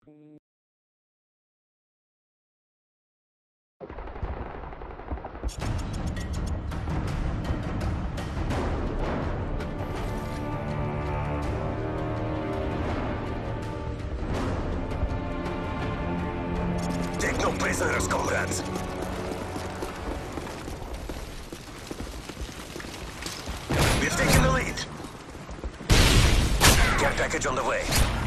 Take no prisoners, comrades. We've taken the lead. Care package on the way.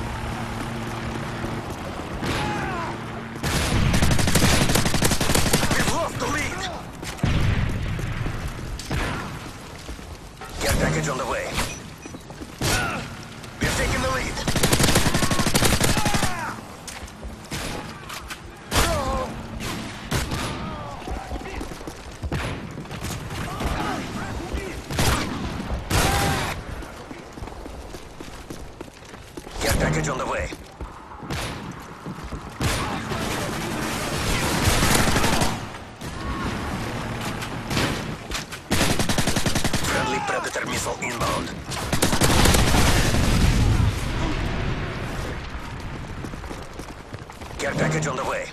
We've lost the lead. Care package on the way. We've taken the lead. Package on the way. Friendly Predator missile inbound. Care package on the way.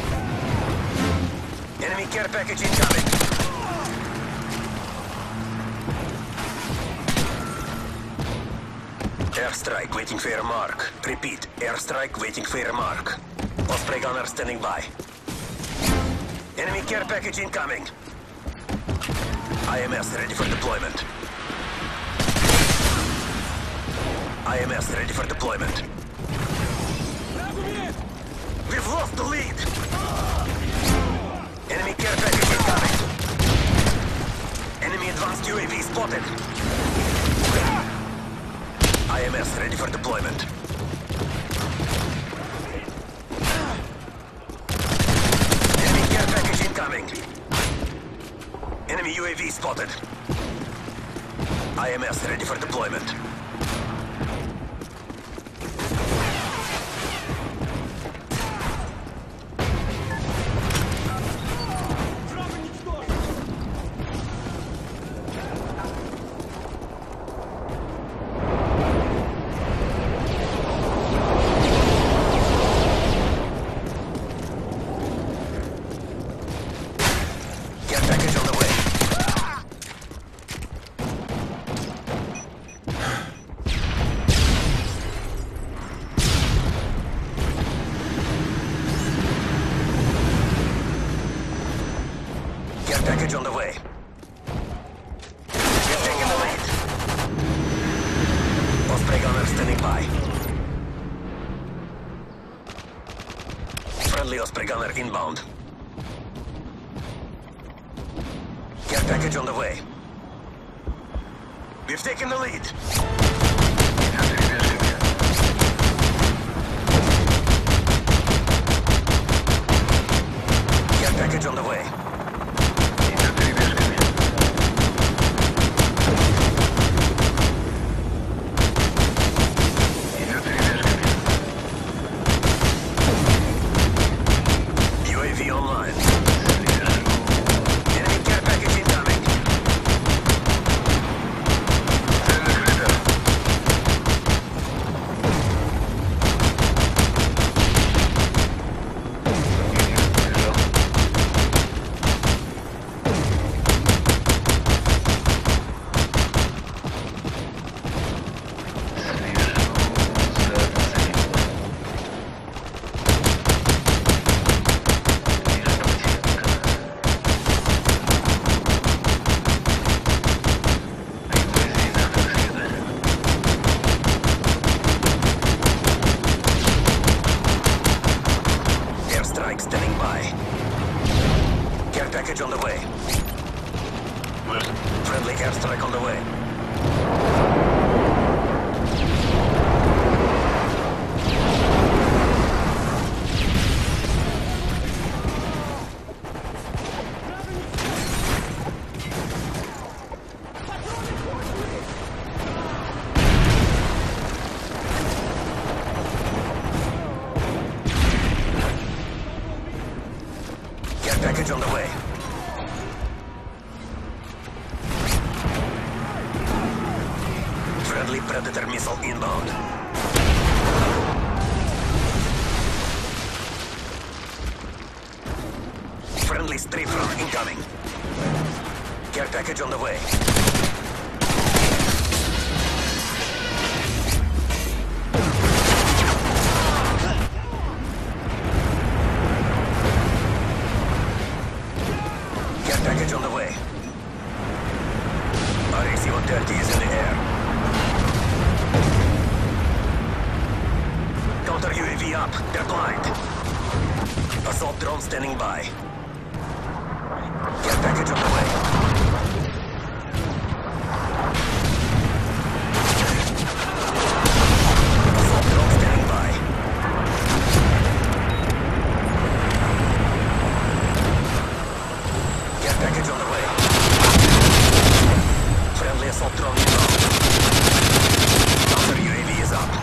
Enemy care package incoming. Airstrike waiting for your mark. Repeat, airstrike waiting for your mark. Osprey gunner standing by. Enemy care package incoming. IMS ready for deployment. IMS ready for deployment. We've lost the lead. Enemy care package incoming. Enemy advanced UAV spotted. IMS ready for deployment. Enemy care package incoming. Enemy UAV spotted. IMS ready for deployment. Package on the way. We've taken the lead. Osprey gunner standing by. Friendly Osprey gunner inbound. Care package on the way. We've taken the lead. Care package on the way. Online. Enemy care package incoming. Standing by. Care package on the way. Friendly airstrike on the way. Package on the way. Friendly Predator missile inbound. 3 front incoming. Care package on the way. Care package on the way. RAC-130 is in the air. Counter UAV up. They're blind. Assault drone standing by. Care package on the way. Assault drone standing by. Care package on the way. Friendly assault drone inbound. Counter UAV is up.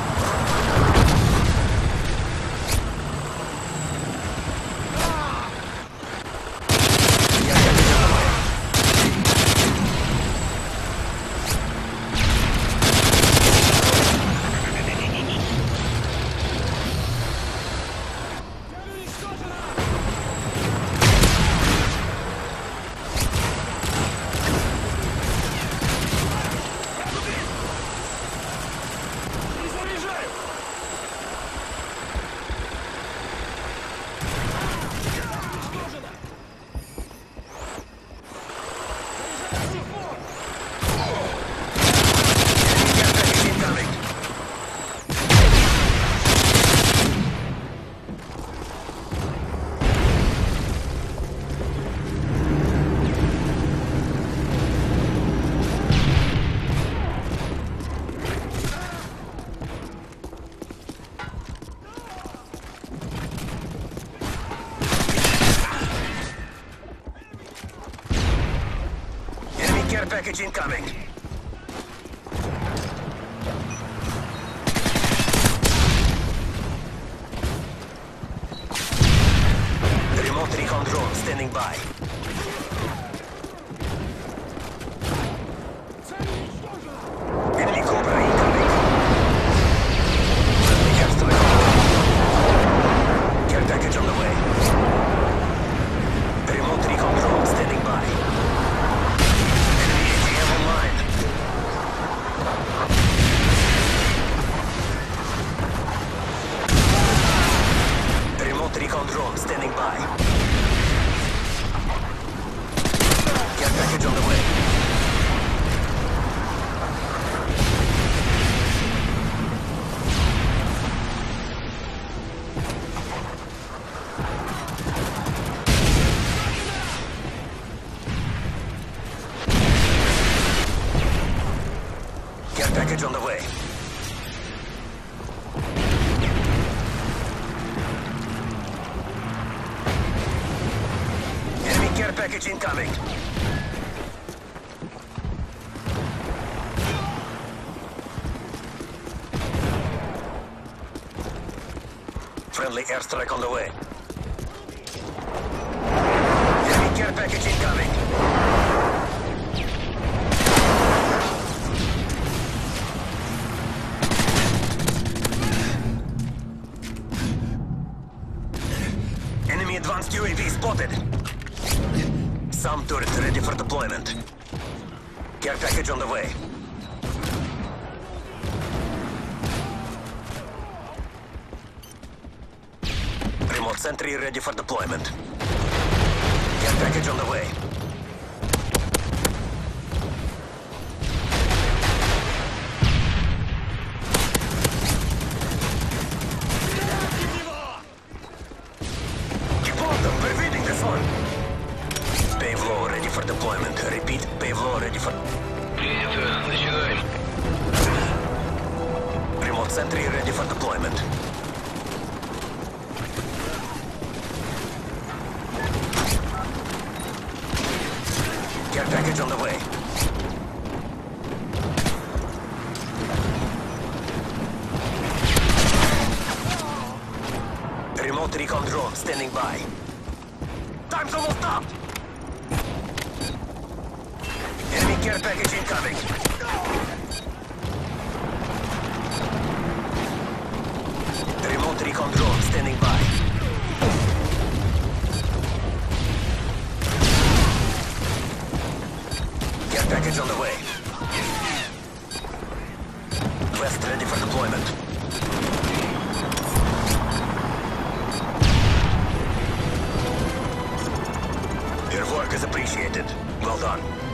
Care package incoming. Remote recon drone standing by. Enemy Cobra incoming. Friendly airstrike on the way. Care package on the way. Remote recon drone standing by. Recon drone standing by. Care package on the way. Care package on the way. Care package incoming. Friendly airstrike on the way. Enemy care package incoming. Enemy advanced UAV spotted. Some turret ready for deployment. Care package on the way. Remote sentry ready for deployment. Care package on the way. Keep on them, we're winning this one. Payload ready for deployment. Repeat, payload ready for... Принято. Начинаем. Remote sentry ready for deployment. Care package on the way. Remote recon drone standing by. Time's almost up! Enemy care package incoming. Remote recon drone standing by. deployment. Your work is appreciated. Well done.